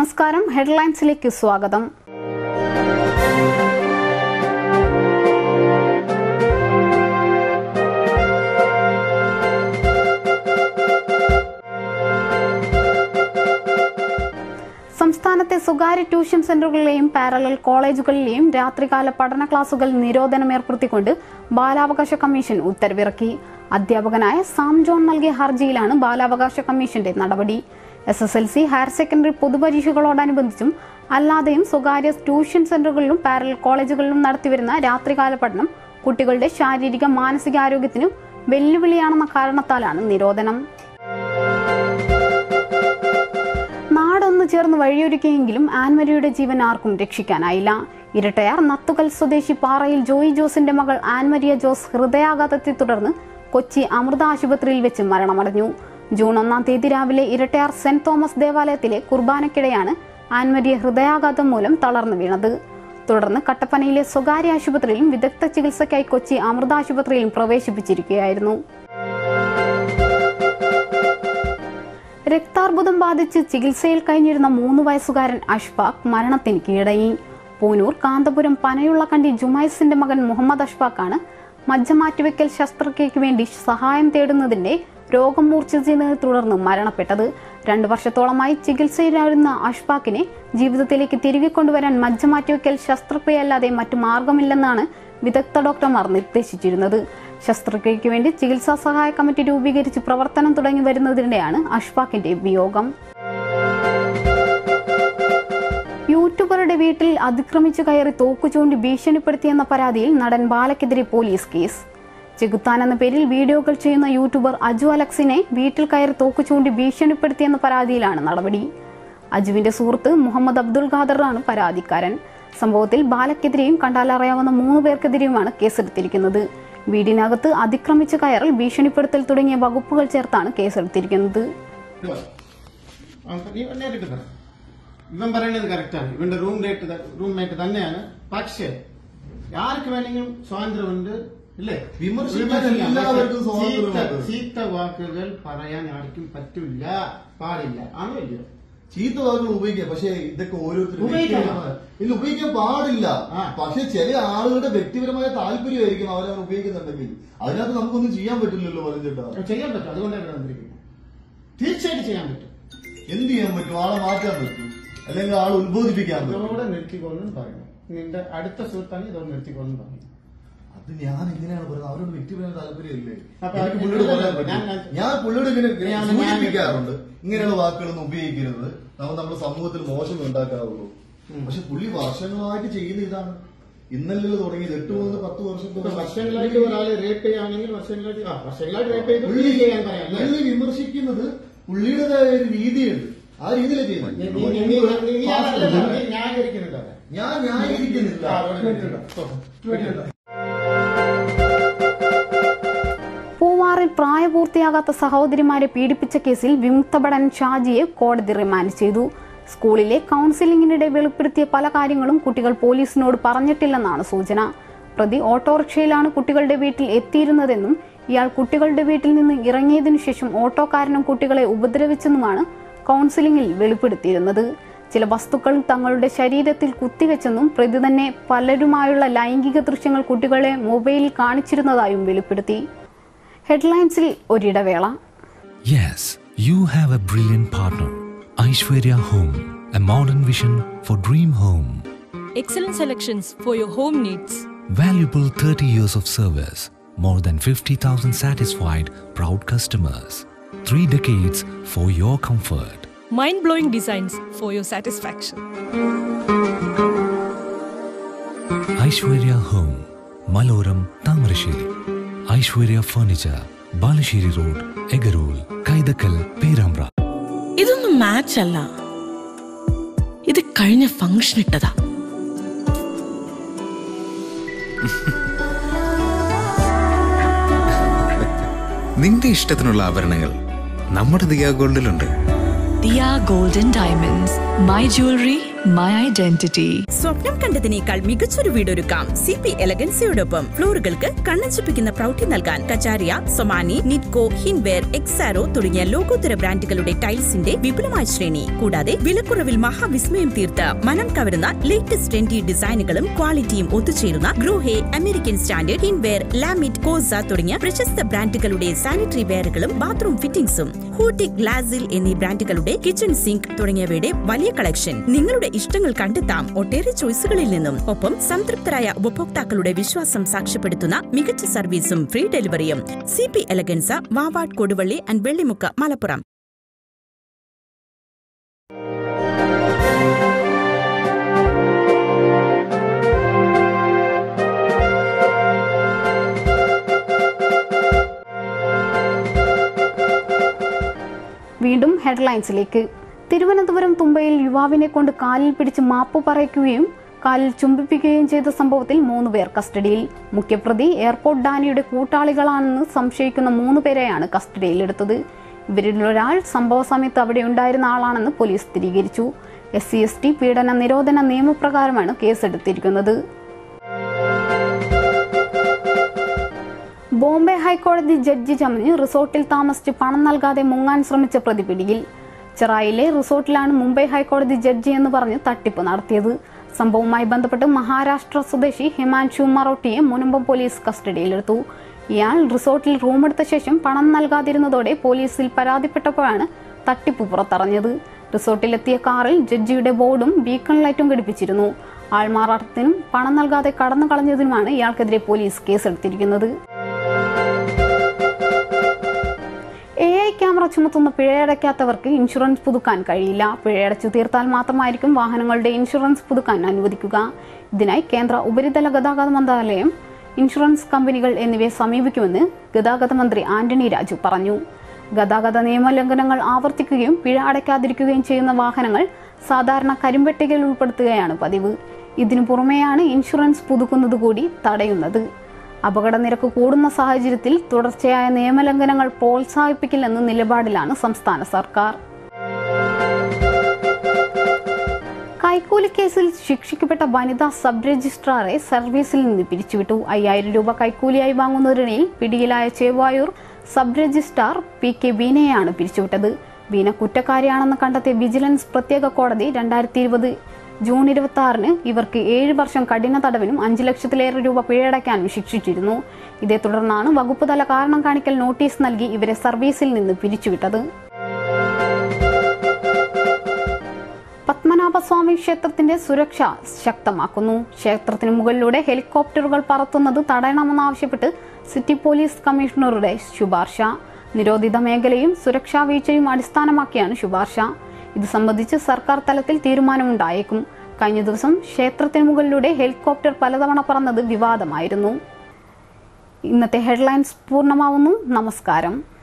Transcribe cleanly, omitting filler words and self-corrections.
നമസ്കാരം. ഹെഡ്ലൈൻസിലേക്ക് സ്വാഗതം. സംസ്ഥാനത്തെ സ്വകാര്യ ട്യൂഷൻ സെന്ററുകളിലെയും പാരലൽ കോളേജുകളിലെയും രാത്രികാല പഠന ക്ലാസുകൾ നിരോധനം ഏർപ്പെടുത്തിക്കൊണ്ട് ബാലാവകാശ കമ്മീഷൻ ഉത്തരവിറക്കി. അധ്യാപകനായ സാം ജോൺ നൽകിയ ഹർജിയിലാണ് ബാലാവകാശ കമ്മീഷന്റെ നടപടി. SSLC, ഹയർ സെക്കൻഡറി പൊതുപരീക്ഷകളോടനുബന്ധിച്ചും അല്ലാതെയും സ്വകാര്യ ട്യൂഷൻ സെന്ററുകളിലും പാരലൽ കോളേജുകളിലും നടത്തിവരുന്ന രാത്രികാല പഠനം കുട്ടികളുടെ ശാരീരിക മാനസികാരോഗ്യത്തിന് വെല്ലുവിളിയാണെന്ന കാരണത്താലാണ് നിരോധനം. നാടൊന്നു ചേർന്ന് വഴിയൊരുക്കിയെങ്കിലും ആൻമരയുടെ ജീവൻ ആർക്കും രക്ഷിക്കാനായില്ല. ഇരട്ടയാർ നത്തുകൽ സ്വദേശി പാറയിൽ ജോയി ജോസിന്റെ മകൾ ആൻമരിയ ജോസ് ഹൃദയാഘാതത്തെ തുടർന്ന് കൊച്ചി അമൃത ആശുപത്രിയിൽ വെച്ച് മരണമടഞ്ഞു. ജൂൺ 1 തീയതി രാവിലെ ഇരട്ടയാർ സെന്റ് തോമസ് ദേവാലയത്തിലെ കുർബാനയ്ക്കിടെയാണ് ആൻമരിയ ഹൃദയാഘാതം മൂലം തളർന്നു വീണത്. തുടർന്ന് കട്ടപ്പനയിലെ സ്വകാര്യ ആശുപത്രിയിലും വിദഗ്ധ ചികിത്സയ്ക്കായി കൊച്ചി അമൃത ആശുപത്രിയിലും പ്രവേശിപ്പിച്ചിരിക്കുകയായിരുന്നു. രക്താർബുദം ബാധിച്ച് ചികിത്സയിൽ കഴിഞ്ഞിരുന്ന 3 വയസ്സുകാരൻ അഷ്ഫാഖ് മരണത്തിന് കീഴടങ്ങി. പൂനൂർ കാന്തപുരം പനയുള്ളക്കണ്ടി ജുമൈസിന്റെ മകൻ മുഹമ്മദ് അഷ്ഫാഖാണ് മജ്ജമാറ്റിവെക്കൽ ശസ്ത്രക്രിയയ്ക്ക് വേണ്ടി സഹായം തേടുന്നതിന്റെ രോഗം മൂർച്ഛിച്ചതിനെ തുടർന്ന് മരണപ്പെട്ടത്. 2 വർഷത്തോളമായി ചികിത്സയിലായിരുന്ന അഷ്ഫാഖിനെ ജീവിതത്തിലേക്ക് തിരികെ കൊണ്ടുവരാൻ മജ്ജമാറ്റിവെക്കൽ ശസ്ത്രക്രിയയല്ലാതെ മറ്റു മാർഗമില്ലെന്നാണ് വിദഗ്ധ ഡോക്ടർമാർ നിർദ്ദേശിച്ചിരുന്നത്. ശസ്ത്രക്രിയയ്ക്ക് വേണ്ടി ചികിത്സാ സഹായ കമ്മിറ്റി രൂപീകരിച്ച് പ്രവർത്തനം തുടങ്ങി വരുന്നതിനിടെയാണ് അഷ്ഫാഖിന്റെ വിയോഗം. യൂട്യൂബറുടെ വീട്ടിൽ അതിക്രമിച്ചു കയറി തോക്കു ചൂണ്ടി ഭീഷണിപ്പെടുത്തിയെന്ന പരാതിയിൽ നടൻ ബാലയ്ക്കെതിരെ പോലീസ് കേസ്. ചെകുത്താൻ എന്ന പേരിൽ വീഡിയോകൾ ചെയ്യുന്ന യൂട്യൂബർ അജു അലക്സിനെ വീട്ടിൽ കയറി തോക്കു ചൂണ്ടി ഭീഷണിപ്പെടുത്തിയെന്ന പരാതിയിലാണ് നടപടി. അജുവിന്റെ സുഹൃത്ത് മുഹമ്മദ് അബ്ദുൽ ഖാദറാണ് പരാതിക്കാരൻ. സംഭവത്തിൽ ബാലയ്ക്കെതിരെയും കണ്ടാലറിയാവുന്ന 3 പേർക്കെതിരെയുമാണ് കേസെടുത്തിരിക്കുന്നത്. വീടിനകത്ത് അതിക്രമിച്ചു കയറൽ, ഭീഷണിപ്പെടുത്തൽ തുടങ്ങിയ വകുപ്പുകൾ ചേർത്താണ് കേസെടുത്തിരിക്കുന്നത്. ഇവൻ പറയുന്നത് കറക്റ്റാണ്. ഇവന്റെ റൂംമേറ്റ് തന്നെയാണ്. പക്ഷേ ആർക്ക് വേണമെങ്കിലും സ്വാതന്ത്ര്യമുണ്ട്, ഇല്ലേ? ചീത്ത വാക്കുകൾ പറയാൻ ആർക്കും പറ്റില്ല, പാടില്ല. ആണോ ഇല്ലയോ? ചീത്ത വാക്കുകൾ ഉപയോഗിക്കാം, പക്ഷെ ഇതൊക്കെ ഓരോരുത്തരും ഉപയോഗിക്കാൻ പാടില്ല. പക്ഷെ ചില ആളുകളുടെ വ്യക്തിപരമായ താല്പര്യമായിരിക്കും അവരവർ ഉപയോഗിക്കുന്നുണ്ടെങ്കിൽ അതിനകത്ത് നമുക്കൊന്നും ചെയ്യാൻ പറ്റില്ലല്ലോ. പറഞ്ഞിട്ടാ ചെയ്യാൻ പറ്റും. അതുകൊണ്ടാണ് വന്നിരിക്കുന്നത്. തീർച്ചയായിട്ടും ചെയ്യാൻ പറ്റും. എന്ത് ചെയ്യാൻ പറ്റും? ആളെ മാറ്റാൻ പറ്റും, അല്ലെങ്കിൽ ആളെ ഉത്ബോധിപ്പിക്കാൻ പറ്റും. ഇതോടെ നിർത്തിക്കൊള്ളും പറയണം. നിന്റെ അടുത്ത സുഹൃത്താണ് ഇതോടെ നിർത്തിക്കൊള്ളും പറയണം. അത് ഞാൻ എങ്ങനെയാണ് പറയുന്നത്? അവരോട് വ്യക്തിപരമായ താല്പര്യമല്ലേ? പുള്ളിയോട് പറയാൻ പറ്റും. ഞാൻ പുള്ളിയോട് ഇങ്ങനെ സൂചിപ്പിക്കാറുണ്ട്, ഇങ്ങനെയുള്ള വാക്കുകളൊന്നും ഉപയോഗിക്കരുത്, നമ്മൾ സമൂഹത്തിൽ മോശം ഉണ്ടാക്കാറുള്ളൂ. പക്ഷെ പുള്ളി വർഷങ്ങളായിട്ട് ചെയ്യുന്ന ഇതാണ്. ഇന്നലെ തുടങ്ങിയത് 8 മുതൽ 10 വർഷങ്ങളായിട്ട് ഒരാളെ റേപ്പ് ചെയ്യുകയാണെങ്കിൽ വർഷങ്ങളായിട്ട് റേപ്പ് ചെയ്ത് പുള്ളി വിമർശിക്കുന്നത് പുള്ളിയുടേതായ ഒരു രീതിയുണ്ട്. ആ രീതിയിലാണ് ചെയ്യുന്നത്. ഞാൻ ന്യായീകരിക്കുന്നില്ല. പൂവാറിൽ പ്രായപൂർത്തിയാകാത്ത സഹോദരിമാരെ പീഡിപ്പിച്ച കേസിൽ വിമുക്തഭടൻ ഷാജിയെ കോടതി റിമാൻഡ് ചെയ്തു. സ്കൂളിലെ കൌൺസിലിംഗിനിടെ വെളിപ്പെടുത്തിയ പല കാര്യങ്ങളും കുട്ടികൾ പോലീസിനോട് പറഞ്ഞിട്ടില്ലെന്നാണ് സൂചന. പ്രതി ഓട്ടോറിക്ഷയിലാണ് കുട്ടികളുടെ വീട്ടിൽ എത്തിയിരുന്നതെന്നും ഇയാൾ കുട്ടികളുടെ വീട്ടിൽ നിന്ന് ഇറങ്ങിയതിനു ശേഷം ഓട്ടോക്കാരനും കുട്ടികളെ ഉപദ്രവിച്ചെന്നുമാണ് കൌൺസിലിംഗിൽ വെളിപ്പെടുത്തിയിരുന്നത്. ചില വസ്തുക്കൾ തങ്ങളുടെ ശരീരത്തിൽ കുത്തിവെച്ചെന്നും പ്രതി തന്നെ പലരുമായുള്ള ലൈംഗിക ദൃശ്യങ്ങൾ കുട്ടികളെ മൊബൈലിൽ കാണിച്ചിരുന്നതായും വെളിപ്പെടുത്തി. ഹെഡ്ലൈൻസിൽ ഒരിടവേള. Yes, you have a brilliant partner. Aishwarya Home, a modern vision for dream home. Excellent selections for your home needs. Valuable 30 years of service. More than 50,000 satisfied, proud customers. 3 decades for your comfort. Mind-blowing designs for your satisfaction. Aishwarya Home, Maloram, Tamarashiri. Aishwarya Furniture, Balashiri Road, Egarul, Kaidakal, Perambra. ഇതൊന്നും match അല്ല, ഇത് കഴിഞ്ഞ function ഇട്ടതാ. നിന്റെ ഇഷ്ടത്തിനുള്ള ആഭരണങ്ങൾ നമ്മുടെ Diya ഗോൾഡിലുണ്ട്. Diya Gold and Diamonds, my jewelry, my identity. സ്വപ്നം കണ്ടതിനേക്കാൾ മികച്ചൊരു വീടൊരുക്കാം CP എലഗൻസിയോടൊപ്പം. ഫ്ലോറുകൾക്ക് കണ്ണഞ്ചിപ്പിക്കുന്ന പ്രൗഢി നൽകാൻ കജാരിയ, സൊമാനി, നിറ്റ്കോ, ഹിൻവെയർ, എക്സാരോ തുടങ്ങിയ ലോകോത്തര ബ്രാൻഡുകളുടെ ടൈൽസിന്റെ വിപുലമായ ശ്രേണി. കൂടാതെ വിലക്കുറവിൽ മഹാവിസ്മയം തീർത്ത് മനം കവരുന്ന ലേറ്റസ്റ്റ് ട്രെൻഡി ഡിസൈനുകളും ക്വാളിറ്റിയും ഒത്തുചേരുന്ന ഗ്രൂഹെ, അമേരിക്കൻ സ്റ്റാൻഡേർഡ്, ഹിൻവെയർ, ലാമിറ്റ്, കോസ തുടങ്ങിയ പ്രശസ്ത ബ്രാൻഡുകളുടെ സാനിറ്ററി വെയറുകളും ബാത്റൂം ഫിറ്റിംഗ്സും. ഹൂട്ടിക്, ലാസിൽ എന്നീ ബ്രാൻഡുകളുടെ കിച്ചൺ സിങ്ക് തുടങ്ങിയവയുടെ വലിയ കളക്ഷൻ. നിങ്ങളുടെ ഇഷ്ടങ്ങൾ കണ്ടെത്താം ഒട്ടേറെ ചോയ്സുകളിൽ നിന്നും. ഒപ്പം സംതൃപ്തരായ ഉപഭോക്താക്കളുടെ വിശ്വാസം സാക്ഷ്യപ്പെടുത്തുന്ന മികച്ച സർവീസും ഫ്രീ ഡെലിവറിയും. CP elegance, Vavad, Koduvally and Vellimukku, Malappuram. വീണ്ടും ഹെഡ്ലൈൻസിലേക്ക്. തിരുവനന്തപുരം തുമ്പയിൽ യുവാവിനെ കൊണ്ട് കാലിൽ പിടിച്ച് മാപ്പ് പറയിക്കുകയും കാലിൽ ചുംബിപ്പിക്കുകയും ചെയ്ത സംഭവത്തിൽ 3 പേർ കസ്റ്റഡിയിൽ. മുഖ്യപ്രതി എയർപോർട്ട് ഡാനിയുടെ കൂട്ടാളികളാണെന്ന് സംശയിക്കുന്ന 3 പേരെയാണ് കസ്റ്റഡിയിലെടുത്തത്. ഇവരിൽ ഒരാൾ സംഭവ സമയത്ത് അവിടെ ഉണ്ടായിരുന്ന ആളാണെന്ന് പോലീസ് സ്ഥിരീകരിച്ചു. SC/ST പീഡന നിരോധന നിയമപ്രകാരമാണ് കേസെടുത്തിരിക്കുന്നത്. ബോംബെ ഹൈക്കോടതി ജഡ്ജി ചമഞ്ഞ് റിസോർട്ടിൽ താമസിച്ച് പണം നൽകാതെ മുങ്ങാൻ ശ്രമിച്ച പ്രതി പിടിയിൽ. ചെറായിലെ റിസോർട്ടിലാണ് മുംബൈ ഹൈക്കോടതി ജഡ്ജി എന്ന് പറഞ്ഞ് തട്ടിപ്പ് നടത്തിയത്. സംഭവവുമായി ബന്ധപ്പെട്ട് മഹാരാഷ്ട്ര സ്വദേശി ഹിമാൻഷു മറോട്ടിയെ മുനമ്പം പോലീസ് കസ്റ്റഡിയിലെടുത്തു. ഇയാൾ റിസോർട്ടിൽ റൂമെടുത്ത ശേഷം പണം നൽകാതിരുന്നതോടെ പോലീസിൽ പരാതിപ്പെട്ടപ്പോഴാണ് തട്ടിപ്പ് പുറത്തറിഞ്ഞത്. റിസോർട്ടിലെത്തിയ കാറിൽ ജഡ്ജിയുടെ ബോർഡും ബീക്കൺ ലൈറ്റും ഘടിപ്പിച്ചിരുന്നു. ആൾമാറാട്ടത്തിനും പണം നൽകാതെ കടന്നു കളഞ്ഞതിനുമാണ് ഇയാൾക്കെതിരെ പോലീസ് കേസെടുത്തിരിക്കുന്നത്. AI ക്യാമറ ചുമത്തുന്ന പിഴയടയ്ക്കാത്തവർക്ക് ഇൻഷുറൻസ് പുതുക്കാൻ കഴിയില്ല. പിഴയടച്ചു തീർത്താൽ മാത്രമായിരിക്കും വാഹനങ്ങളുടെ ഇൻഷുറൻസ് പുതുക്കാൻ അനുവദിക്കുക. ഇതിനായി കേന്ദ്ര ഉപരിതല ഗതാഗത മന്ത്രാലയം, ഇൻഷുറൻസ് കമ്പനികൾ എന്നിവയെ സമീപിക്കുമെന്ന് ഗതാഗത മന്ത്രി ആന്റണി രാജു പറഞ്ഞു. ഗതാഗത നിയമലംഘനങ്ങൾ ആവർത്തിക്കുകയും പിഴ അടയ്ക്കാതിരിക്കുകയും ചെയ്യുന്ന വാഹനങ്ങൾ സാധാരണ കരിമ്പട്ടികയിൽ ഉൾപ്പെടുത്തുകയാണ് പതിവ്. ഇതിനു പുറമെയാണ് ഇൻഷുറൻസ് പുതുക്കുന്നത് കൂടി തടയുന്നത്. അപകട നിരക്ക് കൂടുന്ന സാഹചര്യത്തിൽ തുടർച്ചയായ നിയമലംഘനങ്ങൾ പ്രോത്സാഹിപ്പിക്കില്ലെന്ന നിലപാടിലാണ് സംസ്ഥാന സർക്കാർ. കൈക്കൂലി കേസിൽ ശിക്ഷിക്കപ്പെട്ട വനിതാ സബ് രജിസ്ട്രാറെ സർവീസിൽ നിന്ന് പിരിച്ചുവിട്ടു. 5000 രൂപ കൈക്കൂലിയായി വാങ്ങുന്നതിനിടയിൽ പിടിയിലായ ചേവായൂർ സബ് രജിസ്ട്രാർ PK ബീനയെയാണ് പിരിച്ചുവിട്ടത്. ബീന കുറ്റക്കാരിയാണെന്ന് കണ്ടെത്തിയ വിജിലൻസ് പ്രത്യേക കോടതി 2020 ജൂൺ 26 ഇവർക്ക് 7 വർഷം കഠിന തടവിനും 5 ലക്ഷത്തിലേറെ രൂപ പിഴയടയ്ക്കാനും ശിക്ഷിച്ചിരുന്നു. ഇതേ തുടർന്നാണ് വകുപ്പ് തല കാരണം കാണിക്കൽ നോട്ടീസ് നൽകി ഇവരെ സർവീസിൽ നിന്ന് പിരിച്ചുവിട്ടത്. പത്മനാഭസ്വാമി ക്ഷേത്രത്തിന്റെ സുരക്ഷ ശക്തമാക്കുന്നു. ക്ഷേത്രത്തിന് മുകളിലൂടെ ഹെലികോപ്റ്ററുകൾ പറത്തുന്നത് തടയണമെന്നാവശ്യപ്പെട്ട് സിറ്റി പോലീസ് കമ്മീഷണറുടെ ശുപാർശ. നിരോധിത മേഖലയും സുരക്ഷാ വീഴ്ചയും അടിസ്ഥാനമാക്കിയാണ് ശുപാർശ. ഇത് സംബന്ധിച്ച് സർക്കാർ തലത്തിൽ തീരുമാനമുണ്ടായേക്കും. കഴിഞ്ഞ ദിവസം ക്ഷേത്രത്തിന് മുകളിലൂടെ ഹെലികോപ്റ്റർ പലതവണ പറന്നത് വിവാദമായിരുന്നു. ഇന്നത്തെ ഹെഡ്ലൈൻസ് പൂർണ്ണമാവുന്നു. നമസ്കാരം.